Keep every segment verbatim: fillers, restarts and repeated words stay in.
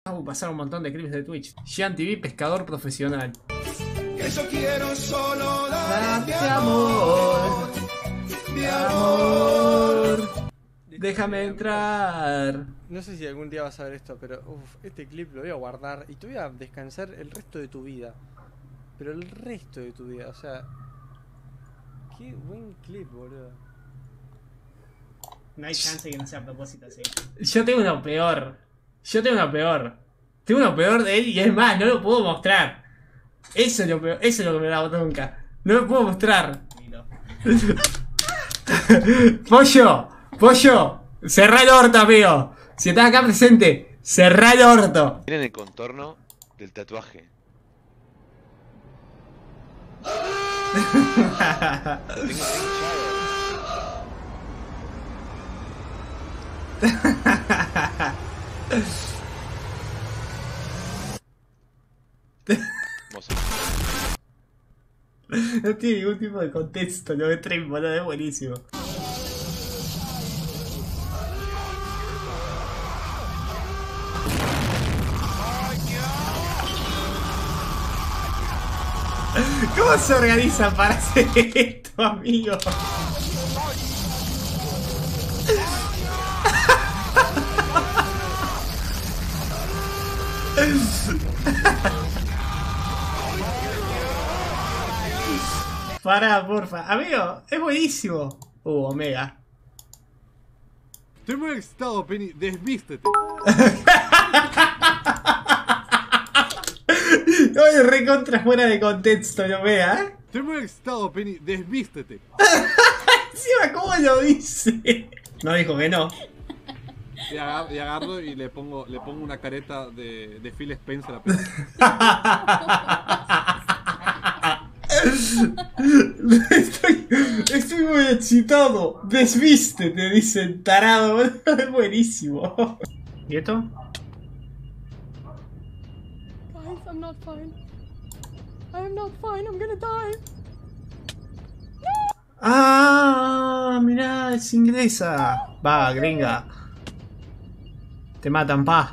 Uh, pasaron un montón de clips de Twitch. Gian T V, pescador profesional. Que yo quiero solo darte Darte amor, mi amor. Déjame entrar. No sé si algún día vas a ver esto, pero uf, este clip lo voy a guardar y te voy a descansar el resto de tu vida. Pero el resto de tu vida, o sea... Qué buen clip, boludo. No hay chance que no sea a propósito así. Yo tengo uno peor. Yo tengo uno peor. Tengo uno peor de él y es más, no lo puedo mostrar. Eso es lo peor, eso es lo que me da bronca. No lo puedo mostrar. Pollo, pollo, cerrá el orto, amigo. Si estás acá presente, cerrá el orto. Miren el contorno del tatuaje. Tengo hinchado. No tiene ningún tipo de contexto, lo de stream, boludo, es buenísimo. ¿Cómo se organiza para hacer esto, amigo? Pará, porfa. Amigo, es buenísimo. Uh, Omega. Estoy muy excitado, Penny. Desvístete. Oye, re contra fuera de contexto, el Omega, ¿eh? Estoy muy excitado, Penny. Desvístete. Encima, ¿cómo lo dice? No dijo que no. Y agarro, y agarro y le pongo, le pongo una careta de, de Phil Spencer a Penny. Estoy, estoy muy excitado. Desvístete, dicen tarado. Es buenísimo. ¿Y esto? Guys, I'm not fine. I am not fine. I'm gonna die. Ah, mirá, es inglesa. Va, gringa. Te matan, pa.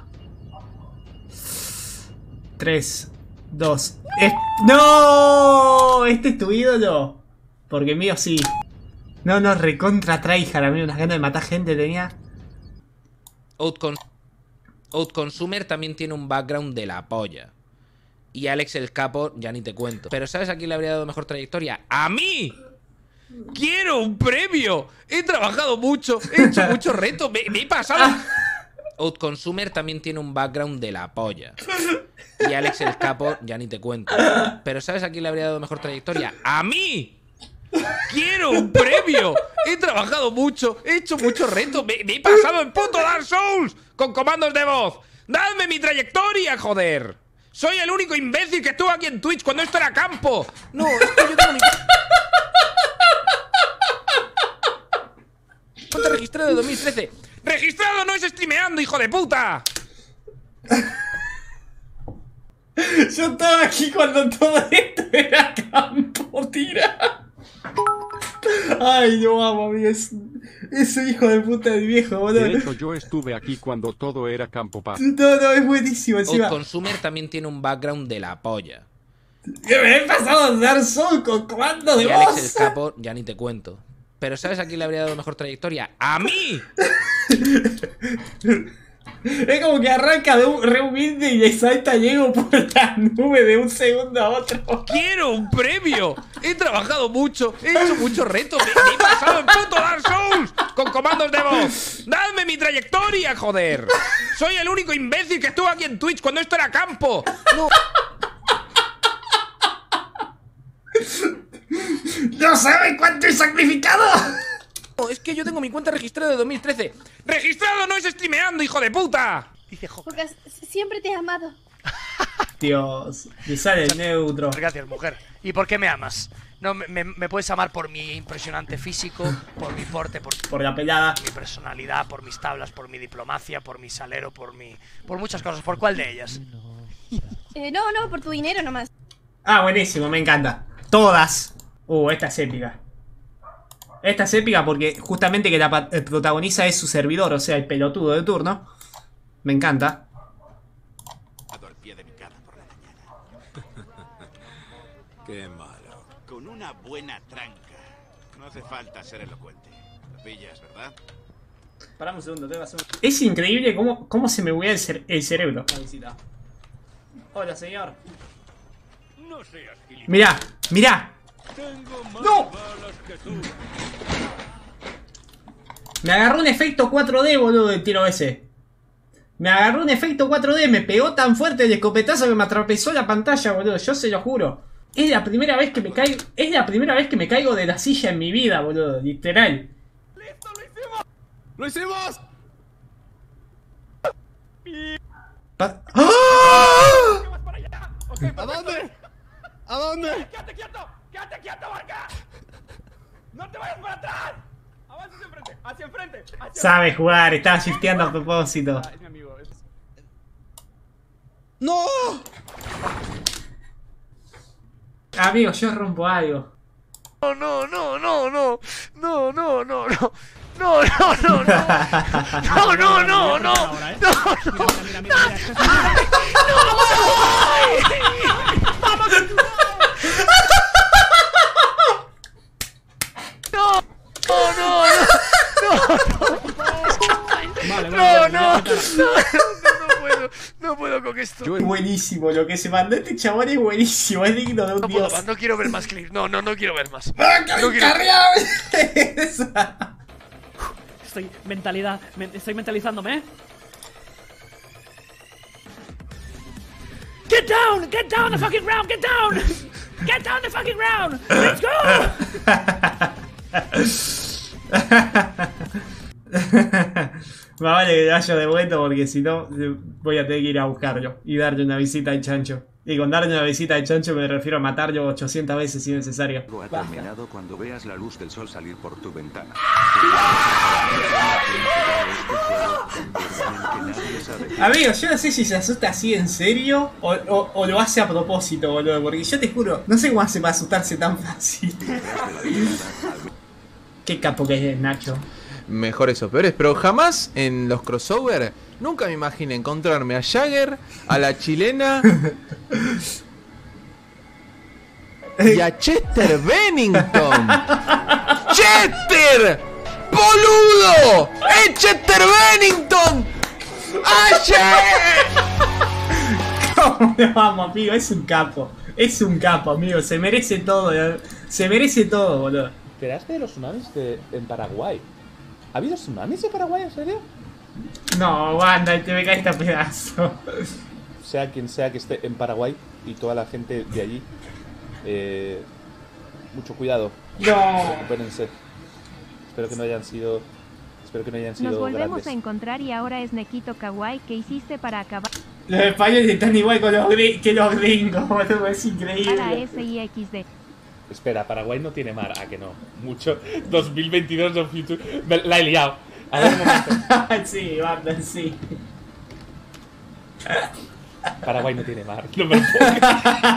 Tres, dos. Es... ¡No! ¿Este es tu ídolo? Porque mío sí. No, no, recontra tryhard. A mí unas ganas de matar gente tenía. Outcon Outconsumer también tiene un background de la polla. Y Alex el Capo, ya ni te cuento. Pero ¿sabes a quién le habría dado mejor trayectoria? ¡A mí! ¡Quiero un premio! He trabajado mucho, he hecho muchos retos, me, me he pasado... Outconsumer también tiene un background de la polla. Y Alex el Capo, ya ni te cuento. Pero ¿sabes a quién le habría dado mejor trayectoria? ¡A mí! ¡Quiero un premio! He trabajado mucho, he hecho muchos retos, me, me he pasado en puto Dark Souls con comandos de voz. ¡Dadme mi trayectoria, joder! Soy el único imbécil que estuvo aquí en Twitch cuando esto era campo. No, es que yo tengo mi... Cuenta registrado de dos mil trece. ¡Registrado no es streameando, hijo de puta! Yo estaba aquí cuando todo esto era campo, tira. Ay, yo amo, amigo. Es, ese hijo de puta del viejo, boludo. De hecho, yo estuve aquí cuando todo era campo pa. No, no, es buenísimo encima. Outconsumer también tiene un background de la polla. Yo me he pasado a Dark Souls con comando de Y voz. Alex el Capo, ya ni te cuento. Pero ¿sabes a quién le habría dado mejor trayectoria? ¡A mí! Es como que arranca de un re humilde y le salta llego por la nube de un segundo a otro. ¡Quiero un premio! He trabajado mucho, he hecho muchos retos, me, me he pasado en puto Dark Souls con comandos de voz. ¡Dadme mi trayectoria, joder! Soy el único imbécil que estuvo aquí en Twitch cuando esto era campo. No. ¡No saben cuánto he sacrificado! No, es que yo tengo mi cuenta registrada de dos mil trece. ¡Registrado no es streameando, hijo de puta! Dice Joker. Porque siempre te he amado. Dios, le sale el neutro. Gracias, mujer. ¿Y por qué me amas? No, me, me, me puedes amar por mi impresionante físico, por mi porte, por, Por la pelada. mi personalidad, por mis tablas, por mi diplomacia, por mi salero, por mi... por muchas cosas. ¿Por cuál de ellas? Eh, no, no, por tu dinero nomás. Ah, buenísimo, me encanta. Todas. Uh, esta es épica. Esta es épica porque justamente que la protagoniza es su servidor, o sea, el pelotudo de turno. Me encanta. pie de mi cama por la mañana. Qué malo. Con una buena tranca. No hace falta ser elocuente. Lo pillas, ¿verdad? Parame un segundo, te vas a... Es increíble cómo, cómo se me huele el, cere el cerebro. La visita. Hola, señor. No seas gilipollas. Mirá, mirá. Tengo más ¡No! balas que tú. Me agarró un efecto cuatro D, boludo, el tiro ese. Me agarró un efecto cuatro D, me pegó tan fuerte el escopetazo que me atravesó la pantalla, boludo. Yo se lo juro. Es la primera vez que me caigo. Es la primera vez que me caigo de la silla en mi vida, boludo. Literal. ¡Listo, lo hicimos! ¡Lo hicimos! Pa ¡Ah! ¿Qué vas para allá? Okay, ¿A dónde? ¿A dónde? ¡Quédate quieto! ¡Quédate quieto, Barca! ¡No te vayas para atrás! ¡Avanza hacia enfrente! ¡Hacia enfrente! Hacia Sabe jugar, estaba shifteando a propósito. Ah, es mi amigo. Es... ¡No! Amigo, yo rompo algo. No, no, no, no, no. No, no, no, no. No, no, no, no. No, no, no, no. No, no. Mira, mira, mira, mira. No, no, no, Vale, vale, no, vale, no, ya no, no, no puedo, no puedo con esto. Es buenísimo, lo que se mandó este chabón es buenísimo, es digno de un No puedo dios. más, no quiero ver más clips. No, no, no quiero ver más. No quiero- Estoy mentalidad, men- estoy mentalizándome, ¿eh? Get down! Get down the fucking ground! Get down! Get down the fucking ground! Let's go! Más vale que vaya de vuelta porque si no voy a tener que ir a buscarlo y darle una visita al chancho. Y con darle una visita al chancho me refiero a matarlo ochocientas veces si necesario. Algo ha terminado cuando veas la luz del sol salir por tu ventana. Amigo, yo no sé si se asusta así en serio o, o, o lo hace a propósito, boludo. Porque yo te juro, no sé cómo hace para asustarse tan fácil. Qué capo que es Nacho. Mejores o peores, pero jamás en los crossover nunca me imaginé encontrarme a Jagger, a la chilena y a Chester Bennington. ¡Chester! ¡Boludo! ¡Es Chester Bennington! ¡Ayer! ¿Cómo lo vamos, amigo? Es un capo. Es un capo, amigo. Se merece todo. Se merece todo, boludo. ¿Esperaste de los tsunamis de, en Paraguay? ¿Ha habido tsunamis en Paraguay, en serio? No, banda, te me caíste a pedazo. Sea quien sea que esté en Paraguay y toda la gente de allí, eh, mucho cuidado. No. Recupérense. Espero que no hayan sido. Espero que no hayan sido Nos volvemos grandes. a encontrar y ahora es Nekito Kawaii. ¿Qué hiciste para acabar? Los españoles están igual con los gri- que los gringos, boludo. Es Para increíble. S I X D. Espera, Paraguay no tiene mar. ¿A que no? Mucho. dos mil veintidós, no future. Me- La he liado. A ver un momento. Sí, banda, sí. Paraguay no tiene mar. No me lo puedo creer.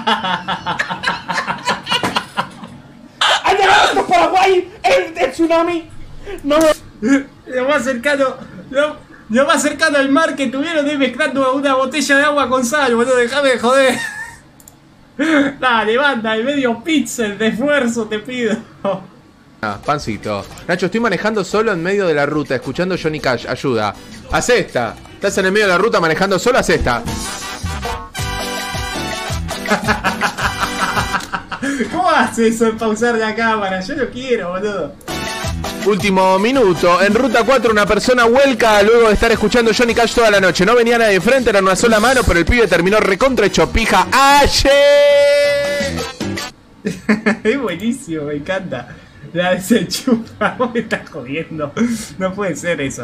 ¡Ha llegado hasta Paraguay! ¡El, el tsunami! ¡No! Lo más cercano. Lo, lo más cercano al mar que tuvieron es mezclando una botella de agua con sal, boludo. Déjame de joder. Dale, banda, el medio pixel de esfuerzo te pido. Ah, pancito. Nacho, estoy manejando solo en medio de la ruta, escuchando Johnny Cash. Ayuda. Haz esta. Estás en el medio de la ruta manejando solo, haz esta. ¿Cómo haces eso en pausar la cámara? Yo lo quiero, boludo. Último minuto. En ruta cuatro una persona vuelca luego de estar escuchando Johnny Cash toda la noche. No venía nadie de frente, era una sola mano, pero el pibe terminó recontra hecho pija. ¡Ayer! Es buenísimo, me encanta. La desenchufa, vos me estás jodiendo. No puede ser eso.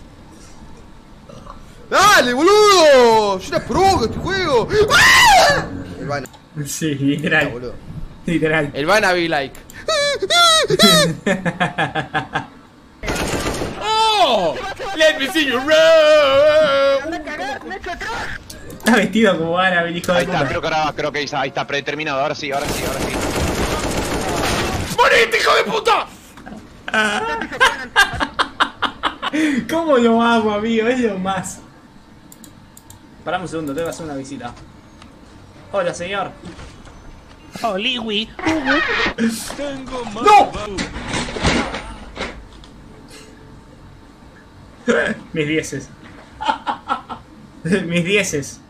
¡Dale, boludo! ¡Yo era pro con este juego! ¡Ah! El Van. Sí, literal. boludo. Literal. El Van be like. ¡Oh! ¡Let me see you roll! Está vestido como árabe, el hijo de Ahí está, puta. creo que ahora, creo que ahí está, ahí está predeterminado. Ahora sí, ahora sí, ahora sí. ¡Morite, hijo de puta! ¿Cómo lo amo, amigo? Es lo más. Parame un segundo, te voy a hacer una visita. Hola, señor. Oliwi. Tengo más. ¡No! Mis dieces. Mis dieces.